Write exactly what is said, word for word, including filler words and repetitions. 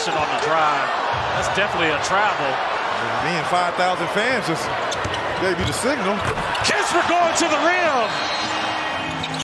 possession on the drive. That's definitely a travel. Me and five thousand fans just gave you the signal. Kispert